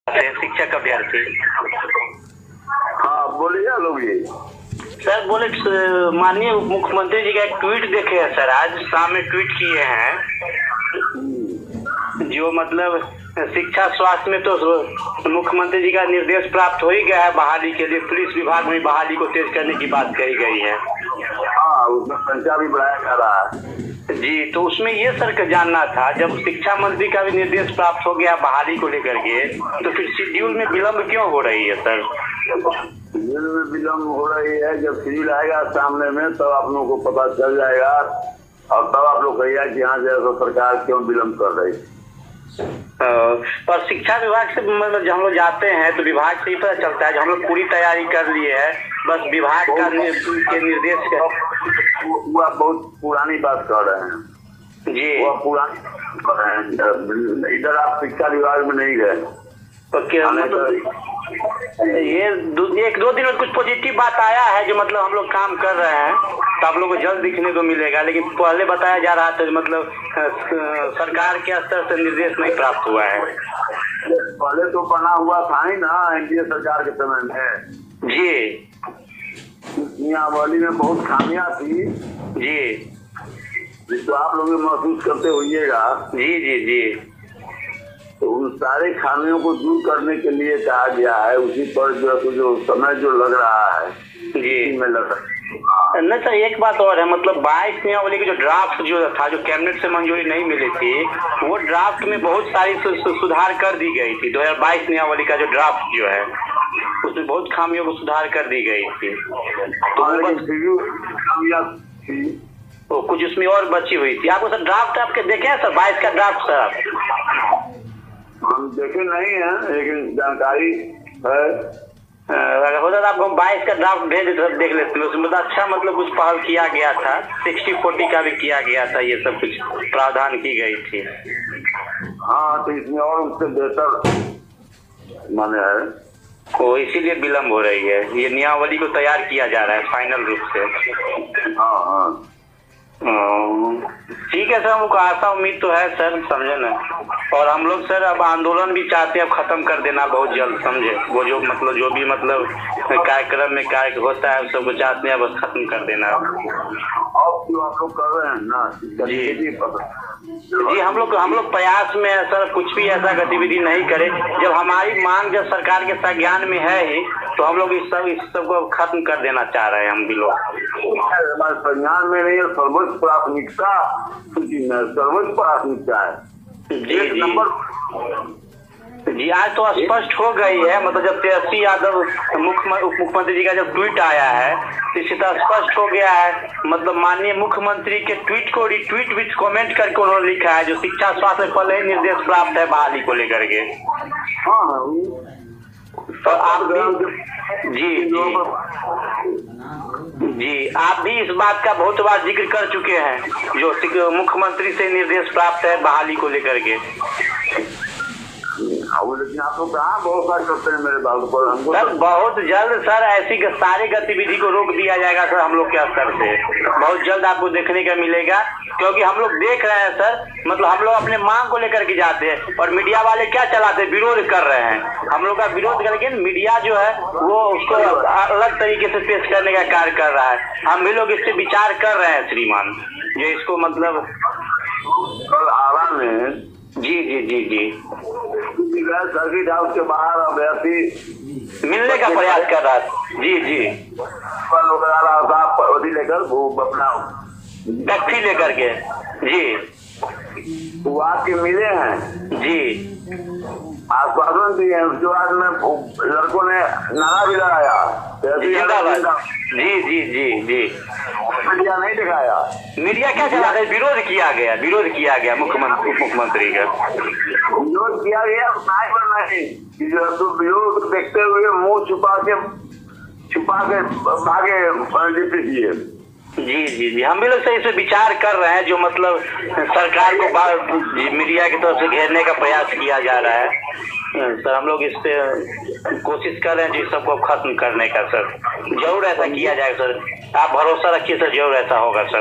शिक्षक अभ्यर्थी। हाँ बोलिए लोगी। सर बोले माननीय मुख्यमंत्री जी का एक ट्वीट देखे हैं सर, आज शाम में ट्वीट किए हैं जो मतलब शिक्षा स्वास्थ्य में तो मुख्यमंत्री जी का निर्देश प्राप्त हो ही गया है बहाली के लिए, पुलिस विभाग में बहाली को तेज करने की बात कही गई है। हाँ उसमें संख्या भी बढ़ाया जा रहा है जी, तो उसमें ये सर का जानना था, जब शिक्षा मंत्री का भी निर्देश प्राप्त हो गया बहाली को लेकर के, तो फिर शेड्यूल में विलम्ब क्यों हो रही है सर? शेड्यूल में विलम्ब हो रही है, जब शेड्यूल आएगा सामने में तब आप लोगों को पता चल जाएगा और तब आप लोग कहिएगा कि हाँ जो सरकार क्यों विलम्ब कर रही है। पर शिक्षा विभाग से मतलब जब हम लोग जाते हैं तो विभाग से ही पता चलता है, जो हम लोग पूरी तैयारी कर लिए है, बस विभाग का के निर्देश का। वो आप बहुत पुरानी बात कर रहे हैं जी, वो पुरानी कर रहे हैं, इधर आप शिक्षा विभाग में नहीं गए। तो क्या मतलब ये एक दो दिन में कुछ पॉजिटिव बात आया है जो मतलब हम लोग काम कर रहे हैं तो आप लोग को जल्द दिखने को मिलेगा, लेकिन पहले बताया जा रहा था मतलब सरकार के स्तर से निर्देश नहीं प्राप्त हुआ है। पहले तो बना हुआ था ही ना एनडीए सरकार के समय में जी, नियमावली में बहुत खामियां थी जी, जिसको आप लोग महसूस करते होइएगा। जी जी जी, तो उन सारे खामियों को दूर करने के लिए कहा गया है, उसी पर जो समय जो लग रहा है जी में लग रहा है। नहीं सर, एक बात और है, मतलब 22 नियमावली की जो ड्राफ्ट जो था, जो कैबिनेट से मंजूरी नहीं मिली थी, वो ड्राफ्ट में बहुत सारी सुधार कर दी गई थी। 2022 नियमावली का जो ड्राफ्ट जो है उसमें बहुत खामियों को सुधार कर दी गई थी, तो कुछ उसमें और बची हुई थी। आपको सर ड्राफ्ट आपके देखे हैं सर 22 का ड्राफ्ट सर? हम देखे नहीं है लेकिन जानकारी है। अगर होता तो आपको 22 का ड्राफ्ट भेज देख लेते हैं, उसमें अच्छा मतलब कुछ पहल किया गया था, 60-40 का भी किया गया था, ये सब कुछ प्रावधान की गई थी। हाँ तो इसमें और उससे बेहतर माने है, तो इसीलिए विलम्ब हो रही है, ये नियमावली को तैयार किया जा रहा है फाइनल रूप से। हाँ हाँ ठीक है सर, हमको आशा उम्मीद तो है सर, समझे ना। और हम लोग सर अब आंदोलन भी चाहते हैं अब खत्म कर देना बहुत जल्द, समझे। वो जो मतलब जो भी मतलब कार्यक्रम में कार्य होता है सबको चाहते हैं बस खत्म कर देना। अब जो आप लोग कर रहे हैं ना जी, हम लोग प्रयास में है सर, कुछ भी ऐसा गतिविधि नहीं करे, जब हमारी मांग जब सरकार के संज्ञान में है ही तो हम लोग इस सब को खत्म कर देना चाह रहे हैं हम भी लोग। हमारे संज्ञान में नहीं है, सर्वोच्च प्राथमिकता सूची में सर्वोच्च प्राथमिकता है। जी जी, आज तो स्पष्ट हो गई है, मतलब जब तेजस्वी यादव उप मुख्यमंत्री जी का जब ट्वीट आया है तो इससे तो स्पष्ट हो गया है, मतलब माननीय मुख्यमंत्री के ट्वीट को रिट्वीट विथ कमेंट करके उन्होंने लिखा है, जो शिक्षा स्वास्थ्य में पहले ही निर्देश प्राप्त है बहाली को लेकर के। हाँ तो आप भी जी आप भी इस बात का बहुत बार जिक्र कर चुके हैं जो मुख्यमंत्री से निर्देश प्राप्त है बहाली को लेकर के। लेकिन आप लोग कहाँ भरोसा करते हैं मेरे बात पर? हमको सर बहुत जल्द सर ऐसी सारी गतिविधि को रोक दिया जाएगा सर हम लोग के स्तर से, बहुत जल्द आपको देखने का मिलेगा, क्योंकि हम लोग देख रहे हैं सर, मतलब हम लोग अपने मांग को लेकर के जाते हैं और मीडिया वाले क्या चलाते हैं, विरोध कर रहे हैं। हम लोग का विरोध करके मीडिया जो है वो उसको अलग तरीके से पेश करने का कार्य कर रहा है। हम भी लोग इससे विचार कर रहे हैं श्रीमान, जो इसको मतलब कल आरा में जी जी जी जी सर्किट हाउस के बाहर अभ्यर्थी मिलने का प्रयास कर रहा है। जी जी, लेकर वो अपना टैक्सी लेकर के जी वो आके मिले हैं जी, आश्वासन दिए हैं, उसके बाद में लड़कों ने नारा भी लगाया जिंदाबाद। जी जी जी जी, मीडिया नहीं दिखाया, मीडिया क्या चला रहा है, विरोध किया गया मुख्यमंत्री का विरोध किया गया, नहीं तो विरोध देखते हुए मुंह छुपा के भागे किए। जी जी जी, हम भी लोग इस पे विचार कर रहे हैं, जो मतलब सरकार को मीडिया की तरफ से घेरने का प्रयास किया जा रहा है सर। हम लोग इस पे कोशिश कर रहे हैं जो सबको खत्म करने का सर, जरूर ऐसा किया जाएगा सर, आप भरोसा रखिए सर, जरूर ऐसा होगा सर।